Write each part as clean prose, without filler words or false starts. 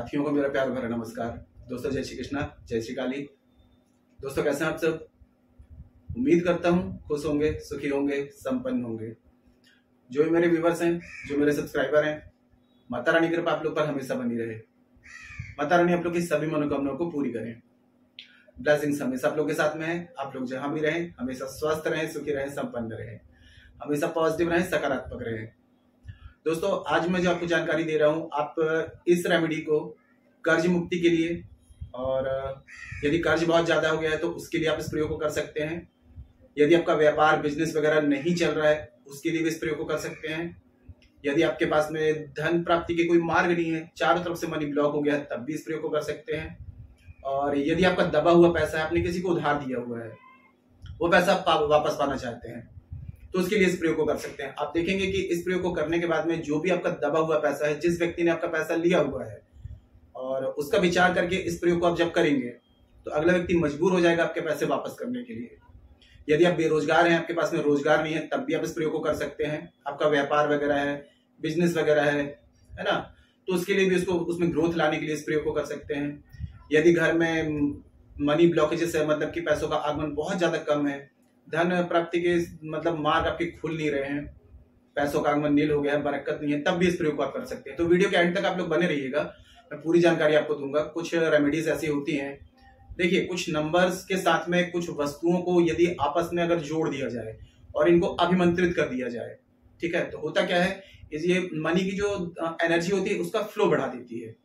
साथियों को मेरा प्यार भरा नमस्कार। दोस्तों जय श्री कृष्णा, जय श्री काली। दोस्तों कैसे हैं आप सब? उम्मीद करता हूँ खुश होंगे, सुखी होंगे, संपन्न होंगे। जो भी मेरे व्यूवर्स हैं, जो मेरे सब्सक्राइबर हैं, माता रानी की कृपा आप लोग पर हमेशा बनी रहे। माता रानी आप लोग की सभी मनोकामनाओं को पूरी करें। ब्लेसिंग्स हमेशा आप लोग के साथ में है। आप लोग जहां भी रहें हमेशा स्वस्थ रहें, सुखी रहें, संपन्न रहें, हमेशा पॉजिटिव रहें, सकारात्मक रहें। दोस्तों आज मैं जो आपको जानकारी दे रहा हूं, आप इस रेमेडी को कर्ज मुक्ति के लिए, और यदि कर्ज बहुत ज्यादा हो गया है तो उसके लिए आप इस प्रयोग को कर सकते हैं। यदि आपका व्यापार बिजनेस वगैरह नहीं चल रहा है उसके लिए भी इस प्रयोग को कर सकते हैं। यदि आपके पास में धन प्राप्ति के कोई मार्ग नहीं है, चारों तरफ से मनी ब्लॉक हो गया है, तब भी इस प्रयोग को कर सकते हैं। और यदि आपका दबा हुआ पैसा है, आपने किसी को उधार दिया हुआ है, वो पैसा आप वापस पाना चाहते हैं, तो उसके लिए इस प्रयोग को कर सकते हैं। आप देखेंगे कि इस प्रयोग को करने के बाद में जो भी आपका दबा हुआ पैसा है, जिस व्यक्ति ने आपका पैसा लिया हुआ है, और उसका विचार करके इस प्रयोग को आप जब करेंगे तो अगला व्यक्ति मजबूर हो जाएगा आपके पैसे वापस करने के लिए। यदि आप बेरोजगार हैं, आपके पास में रोजगार नहीं है, तब भी आप इस प्रयोग को कर सकते हैं। आपका व्यापार वगैरह है, बिजनेस वगैरह है ना, तो उसके लिए भी उसमें ग्रोथ लाने के लिए इस प्रयोग को कर सकते हैं। यदि घर में मनी ब्लॉकेजेस है, मतलब कि पैसों का आगमन बहुत ज्यादा कम है, धन प्राप्ति के मतलब मार्ग आपके खुल नहीं रहे हैं, पैसों का आगमन नील हो गया है, बरकत नहीं है, तब भी इस प्रयोग को आप कर सकते हैं। तो वीडियो के एंड तक आप लोग बने रहिएगा, मैं पूरी जानकारी आपको दूंगा। कुछ रेमेडीज ऐसी होती हैं, देखिए कुछ नंबर्स के साथ में कुछ वस्तुओं को यदि आपस में अगर जोड़ दिया जाए और इनको अभिमंत्रित कर दिया जाए, ठीक है, तो होता क्या है, ये मनी की जो एनर्जी होती है उसका फ्लो बढ़ा देती है।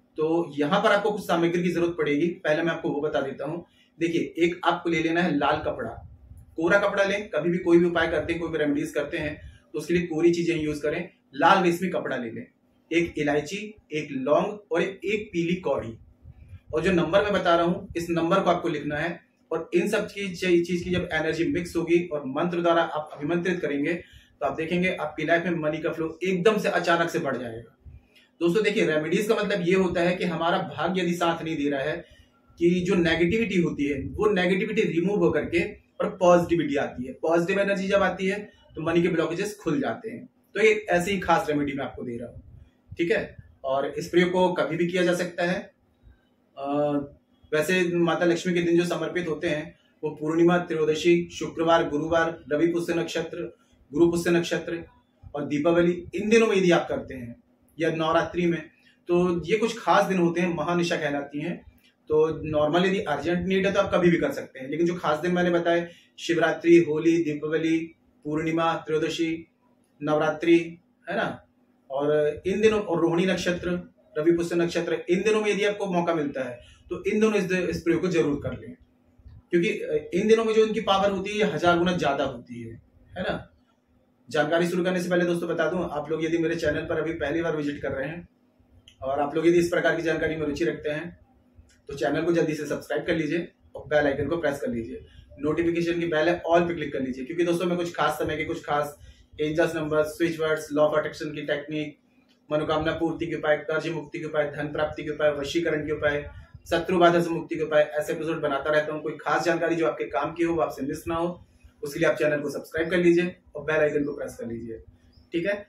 तो यहाँ पर आपको कुछ सामग्री की जरूरत पड़ेगी, पहले मैं आपको वो बता देता हूँ। देखिए एक आपको ले लेना है लाल कपड़ा, कोरा कपड़ा लें। कभी भी कोई भी उपाय करते हैं, कोई भी रेमेडीज करते हैं तो उसके लिए कोरी चीजें यूज करें। लाल रेशमी कपड़ा ले लें, एक इलायची, एक लौंग और एक पीली कौड़ी। और जो नंबर मैं बता रहा हूं इस नंबर को आपको लिखना है, और इन सब चीज की जब एनर्जी मिक्स होगी और मंत्र द्वारा आप अभिमंत्रित करेंगे तो आप देखेंगे आपकी लाइफ में मनी का फ्लो एकदम से अचानक से बढ़ जाएगा। दोस्तों देखिए रेमेडीज का मतलब ये होता है कि हमारा भाग्य यदि साथ नहीं दे रहा है, कि जो नेगेटिविटी होती है वो नेगेटिविटी रिमूव होकर के और पॉजिटिविटी आती है। पॉजिटिव एनर्जी जब आती है तो मनी के ब्लॉकेजेस खुल जाते हैं। तो ये ऐसी ही खास रेमेडी मैं आपको दे रहा हूँ, ठीक है। और इस प्रयोग को कभी भी किया जा सकता है। वैसे माता लक्ष्मी के दिन जो समर्पित होते हैं वो पूर्णिमा, त्रयोदशी, शुक्रवार, गुरुवार, रवि पुष्य नक्षत्र, गुरु पुष्य नक्षत्र और दीपावली, इन दिनों में यदि आप करते हैं, या नवरात्रि में, तो ये कुछ खास दिन होते हैं, महानिशा कहलाती हैं। तो नॉर्मल यदि अर्जेंट नीड है तो आप कभी भी कर सकते हैं, लेकिन जो खास दिन मैंने बताए, शिवरात्रि, होली, दीपावली, पूर्णिमा, त्रयोदशी, नवरात्रि, है ना, और इन दिनों, और रोहिणी नक्षत्र, रवि पुष्य नक्षत्र, इन दिनों में यदि आपको मौका मिलता है तो इन दोनों इस प्रयोग को जरूर कर लें, क्योंकि इन दिनों में जो इनकी पावर होती है 1000 गुना ज्यादा होती है ना। जानकारी शुरू करने से पहले दोस्तों बता दूं, आप लोग यदि मेरे चैनल पर अभी पहली बार विजिट कर रहे हैं और आप लोग यदि इस प्रकार की जानकारी में रुचि रखते हैं तो चैनल को जल्दी से सब्सक्राइब कर लीजिए और बेल आइकन को प्रेस कर लीजिए। नोटिफिकेशन की बेल है ऑल पे क्लिक कर लीजिए, क्योंकि दोस्तों मैं कुछ खास समय के कुछ खास angels number, switch words, law of attraction की टेक्निक, मनोकामना पूर्ति के उपाय, कर्ज मुक्ति के उपाय, धन प्राप्ति के उपाय, वशीकरण के उपाय, शत्रु बाधा से मुक्ति के उपाय, ऐसे एपिसोड बनाता रहता हूँ। कोई खास जानकारी जो आपके काम की हो, वो आपसे मिस ना हो, उसके लिए आप चैनल को सब्सक्राइब कर लीजिए और बेल आइकन को प्रेस कर लीजिए, ठीक है।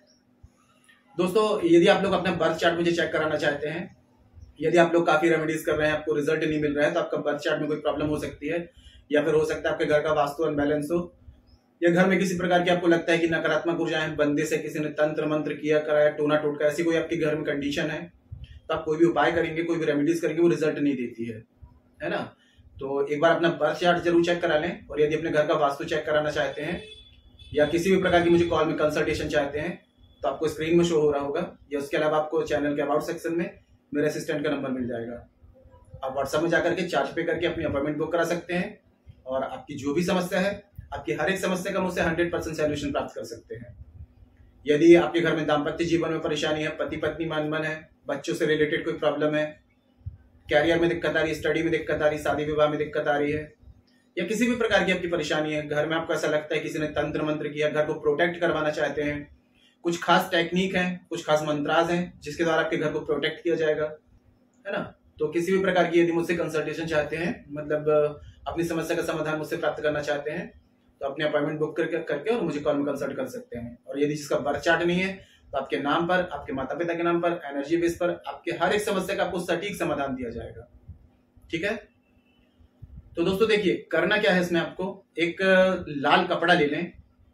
दोस्तों यदि आप लोग अपना बर्थ चार्ट मुझे चेक कराना चाहते हैं, यदि आप लोग काफी रेमेडीज कर रहे हैं, आपको रिजल्ट नहीं मिल रहा है, तो आपका बर्थ चार्ट में कोई प्रॉब्लम हो सकती है, या फिर हो सकता है आपके घर का वास्तु अनबैलेंस हो, या घर में किसी प्रकार की आपको लगता है कि नकारात्मक ऊर्जाएं, बंदिश है, किसी ने तंत्र मंत्र किया कराया, टोना टोटका, ऐसी कोई आपके घर में कंडीशन है, तो आप कोई भी उपाय करेंगे, कोई भी रेमेडीज करेंगे, वो रिजल्ट नहीं देती है ना। तो एक बार अपना बर्थ चार्ट जरूर चेक करा लें। और यदि अपने घर का वास्तु चेक कराना चाहते हैं या किसी भी प्रकार की मुझे कॉल में कंसल्टेशन चाहते हैं तो आपको स्क्रीन में शो हो रहा होगा, या उसके अलावा आपको चैनल के अबाउट सेक्शन में मेरे असिस्टेंट का नंबर मिल जाएगा। आप व्हाट्सएप में जाकर के चार्ज पे करके अपनी अपॉइंटमेंट बुक करा सकते हैं, और आपकी जो भी समस्या है, आपकी हर एक समस्या का मुझसे 100% सोल्यूशन प्राप्त कर सकते हैं। यदि आपके घर में दाम्पत्य जीवन में परेशानी है, पति पत्नी मनमन है, बच्चों से रिलेटेड कोई प्रॉब्लम है, कैरियर में दिक्कत आ रही है, स्टडी में दिक्कत आ रही है, शादी विवाह में दिक्कत आ रही है, या किसी भी प्रकार की आपकी परेशानी है, घर में आपको ऐसा लगता है किसी ने तंत्र मंत्र किया, घर को प्रोटेक्ट करवाना चाहते हैं, कुछ खास टेक्निक है, कुछ खास मंत्राज हैं जिसके द्वारा आपके घर को प्रोटेक्ट किया जाएगा, है ना। तो किसी भी प्रकार की यदि मुझसे कंसल्टेशन चाहते हैं, मतलब अपनी समस्या का समाधान मुझसे प्राप्त करना चाहते हैं, तो अपनी अपॉइंटमेंट बुक करके और मुझे कॉल में कंसल्ट कर सकते हैं। और यदि जिसका बर्थ चार्ट नहीं है तो आपके नाम पर, आपके माता पिता के नाम पर, एनर्जी बेस पर आपके हर एक समस्या का आपको सटीक समाधान दिया जाएगा। ठीक है, तो दोस्तों देखिए करना क्या है इसमें, आपको एक लाल कपड़ा ले लें,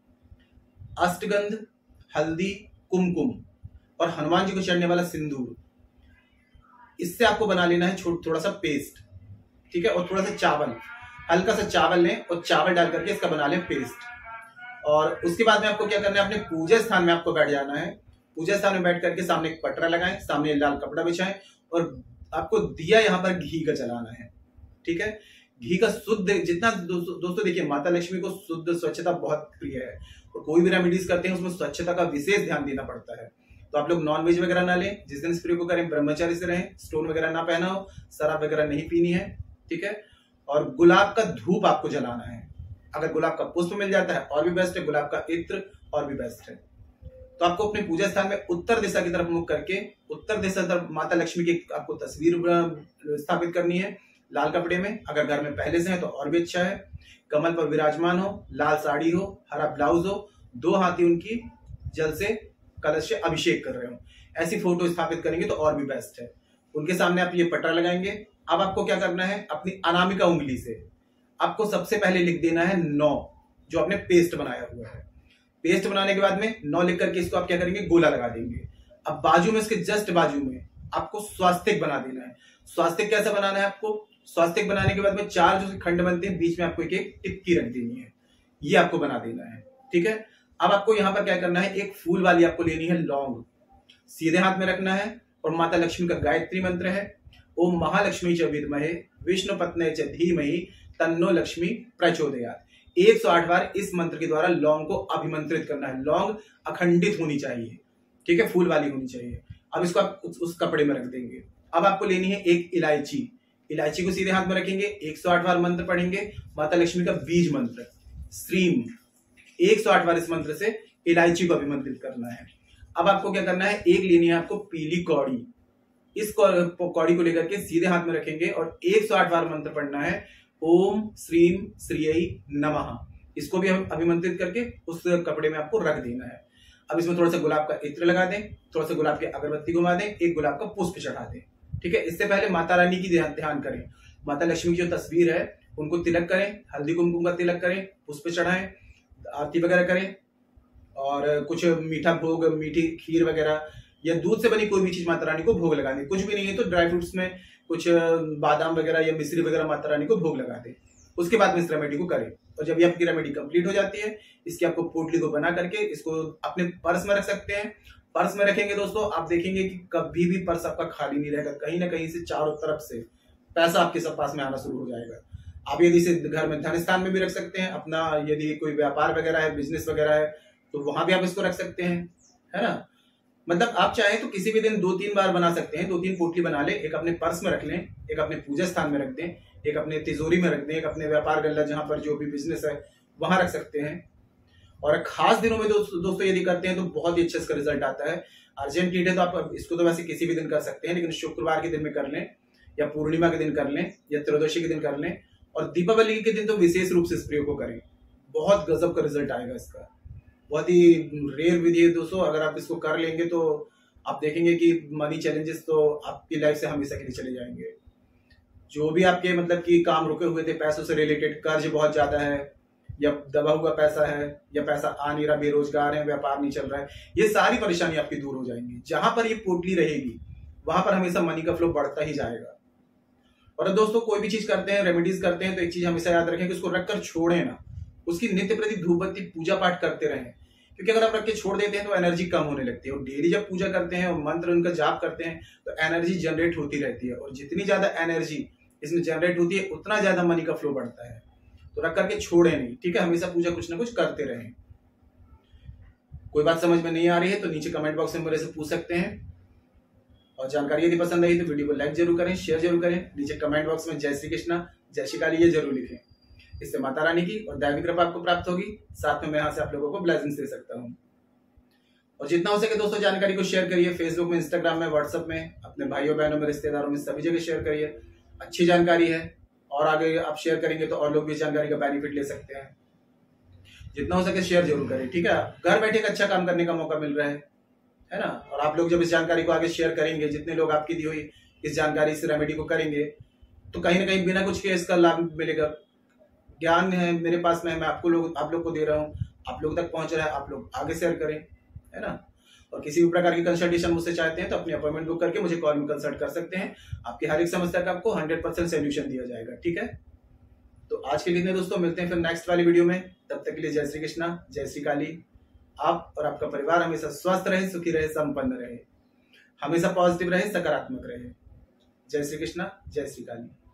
अष्टगंध, हल्दी, कुमकुम और हनुमान जी को चढ़ने वाला सिंदूर, इससे आपको बना लेना है थोड़ा सा पेस्ट। ठीक है, और थोड़ा सा चावल, हल्का सा चावल लें और चावल डाल करके इसका बना लें पेस्ट। और उसके बाद में आपको क्या करना है, अपने पूजा स्थान में आपको बैठ जाना है। पूजा स्थान में बैठ करके सामने एक पटरा लगाएं, सामने लाल कपड़ा बिछाएं और आपको दिया यहाँ पर घी का जलाना है। ठीक है, घी का शुद्ध जितना दोस्तों देखिए माता लक्ष्मी को शुद्ध स्वच्छता बहुत प्रिय है और कोई भी रेमेडीज करते हैं उसमें स्वच्छता का विशेष ध्यान देना पड़ता है। तो आप लोग नॉनवेज वगैरह ना लें, जिस दिन इस प्रयोग को करें ब्रह्मचारी से रहें, स्टोन वगैरह ना पहना हो, शराब वगैरह नहीं पीनी है। ठीक है, और गुलाब का धूप आपको जलाना है। अगर गुलाब का पुष्प मिल जाता है और भी बेस्ट है, गुलाब का इत्र और भी बेस्ट है। तो आपको अपने पूजा स्थान में उत्तर दिशा की तरफ मुख करके उत्तर दिशा तरफ माता लक्ष्मी की आपको तस्वीर स्थापित करनी है लाल कपड़े में। अगर घर में पहले से है तो और भी अच्छा है। कमल पर विराजमान हो, लाल साड़ी हो, हरा ब्लाउज हो, 2 हाथी उनकी जल से कलश से अभिषेक कर रहे हो, ऐसी फोटो स्थापित करेंगे तो और भी बेस्ट है। उनके सामने आप ये पटरा लगाएंगे। अब आपको क्या करना है, अपनी अनामिका उंगली से आपको सबसे पहले लिख देना है 9, जो आपने पेस्ट बनाया हुआ है। पेस्ट बनाने के बाद में 9 लिख करके इसको आप क्या करेंगे, गोला लगा देंगे। अब बाजू में, इसके जस्ट बाजू में आपको स्वास्तिक बना देना है। स्वास्तिक कैसे बनाना है आपको, स्वास्तिक बनाने के बाद में 4 जो खंड बनते हैं, बीच में आपको एक एक टिक्की रख देनी है, ये आपको बना देना है। ठीक है, अब आपको यहां पर क्या करना है, एक फूल वाली आपको लेनी है लौंग, सीधे हाथ में रखना है और माता लक्ष्मी का गायत्री मंत्र है, ओम महालक्ष्मी च विद्महे विष्णु पत्नी च धीमहि तन्नो लक्ष्मी प्रचोदयात्। 108 बार इस मंत्र के द्वारा लौंग को अभिमंत्रित करना है। लौंग अखंडित होनी चाहिए, ठीक है, फूल वाली होनी चाहिए। अब इसको आप उस कपड़े में रख देंगे। अब आपको लेनी है एक इलायची, इलायची को सीधे हाथ में रखेंगे, 108 बार मंत्र पढ़ेंगे, माता लक्ष्मी का बीज मंत्र श्रीम, 108 बार इस मंत्र से इलायची को अभिमंत्रित करना है। अब आपको क्या करना है, एक लेनी है आपको पीली कौड़ी, इस कौड़ी को लेकर के सीधे हाथ में रखेंगे और 108 बार मंत्र पढ़ना है, ओम श्रीम श्रीयै नमः। इसको भी हम अभिमंत्रित करके उस कपड़े में आपको रख देना है। अब इसमें थोड़ा सा गुलाब का इत्र लगा दें, थोड़ा सा गुलाब की अगरबत्ती घुमा दें, एक गुलाब का पुष्प चढ़ा दें। ठीक है, इससे पहले माता रानी की ध्यान करें, माता लक्ष्मी की जो तस्वीर है उनको तिलक करें, हल्दी कुमकुम का तिलक करें, पुष्प चढ़ाएं, आरती वगैरह करें और कुछ मीठा भोग, मीठी खीर वगैरह या दूध से बनी कोई भी चीज माता रानी को भोग लगा दें। कुछ भी नहीं है तो ड्राई फ्रूट्स में कुछ बादाम वगैरह या मिश्री वगैरह माता रानी को भोग लगा दें। उसके बाद में इस रेमेडी को करें और जब ये आपकी रेमेडी कंप्लीट हो जाती है, इसकी आपको पोटली को बना करके इसको अपने पर्स में रख सकते हैं। पर्स में रखेंगे दोस्तों, आप देखेंगे कि कभी भी पर्स आपका खाली नहीं रहेगा, कहीं ना कहीं से चारों तरफ से पैसा आपके सब पास में आना शुरू हो जाएगा। आप यदि इसे घर में धन स्थान में भी रख सकते हैं, अपना यदि कोई व्यापार वगैरह है, बिजनेस वगैरह है तो वहां भी आप इसको रख सकते हैं, है ना। मतलब आप चाहें तो किसी भी दिन 2-3 बार बना सकते हैं, 2-3 पोटली बना ले, एक अपने पर्स में रख लें, एक अपने पूजा स्थान में रख दें, एक अपने तिजोरी में रख दें, एक अपने व्यापार गल्ला जहां पर जो भी बिजनेस है वहां रख सकते हैं। और खास दिनों में दोस्तों यदि करते हैं तो बहुत ही अच्छा इसका रिजल्ट आता है। अर्जेंट नीड है तो आप इसको तो वैसे किसी भी दिन कर सकते हैं, लेकिन शुक्रवार के दिन में कर लें या पूर्णिमा के दिन कर लें या त्रयोदशी के दिन कर लें और दीपावली के दिन तो विशेष रूप से इस प्रयोग को करें। बहुत गजब का रिजल्ट आएगा इसका। बहुत ही रेयर विधि है दोस्तों, अगर आप इसको कर लेंगे तो आप देखेंगे कि मनी चैलेंजेस तो आपकी लाइफ से हमेशा के लिए चले जाएंगे। जो भी आपके मतलब कि काम रुके हुए थे, पैसों से रिलेटेड, कर्ज बहुत ज्यादा है या दबा हुआ पैसा है या पैसा आ नहीं रहा, बेरोजगार है, व्यापार नहीं चल रहा है, ये सारी परेशानी आपकी दूर हो जाएंगी। जहां पर ये पोटली रहेगी वहां पर हमेशा मनी का फ्लो बढ़ता ही जाएगा। और दोस्तों कोई भी चीज करते हैं, रेमेडीज करते हैं तो एक चीज हमेशा याद रखें कि उसको रखकर छोड़े ना, उसकी नित्य प्रति धूप बत्ती पूजा पाठ करते रहें, क्योंकि अगर आप रख के छोड़ देते हैं तो एनर्जी कम होने लगती है। और डेली जब पूजा करते हैं और मंत्र उनका जाप करते हैं तो एनर्जी जनरेट होती रहती है और जितनी ज्यादा एनर्जी इसमें जनरेट होती है उतना ज्यादा मनी का फ्लो बढ़ता है। तो रख करके छोड़े नहीं, ठीक है, हमेशा पूजा कुछ ना कुछ करते रहें। कोई बात समझ में नहीं आ रही है तो नीचे कमेंट बॉक्स में मेरे से पूछ सकते हैं। और जानकारी यदि पसंद आई तो वीडियो को लाइक जरूर करें, शेयर जरूर करें, नीचे कमेंट बॉक्स में जय श्री कृष्णा, जय श्री काली ये जरूर लिखें। इससे माता रानी की और दैवी कृपा आपको प्राप्त होगी, साथ में मैं यहाँ से आप लोगों को ब्लेसिंग्स दे सकता हूँ। और जितना हो सके दोस्तों जानकारी को शेयर करिए, फेसबुक में, इंस्टाग्राम में, व्हाट्सएप में, अपने भाइयों बहनों में, रिश्तेदारों में, सभी जगह शेयर करिए। अच्छी जानकारी है और आगे आप शेयर करेंगे तो और लोग भी इस जानकारी का बेनिफिट ले सकते हैं। जितना हो सके शेयर जरूर करें, ठीक है। घर बैठे एक अच्छा काम करने का मौका मिल रहा है, है ना। और आप लोग जब इस जानकारी को आगे शेयर करेंगे, जितने लोग आपकी दी हुई इस जानकारी से रेमेडी को करेंगे, तो कहीं ना कहीं बिना कुछ के इसका लाभ मिलेगा। ज्ञान है मेरे पास में, मैं आप लोग को दे रहा हूँ, आप लोग तक पहुंच रहा है, आप लोग आगे शेयर करें, है ना। और किसी भी प्रकार की कंसल्टेशन मुझसे चाहते हैं तो अपनी अपॉइंटमेंट बुक करके मुझे कॉल में कंसल्ट कर सकते हैं। आपकी हर एक समस्या का आपको 100% सोल्यूशन दिया जाएगा, ठीक है। तो आज के लिए दोस्तों, मिलते हैं फिर नेक्स्ट वाली वीडियो में। तब तक के लिए जय श्री कृष्णा, जय श्री काली। आप और आपका परिवार हमेशा स्वस्थ रहे, सुखी रहे, संपन्न रहे, हमेशा पॉजिटिव रहे, सकारात्मक रहे। जय श्री कृष्णा, जय श्री काली।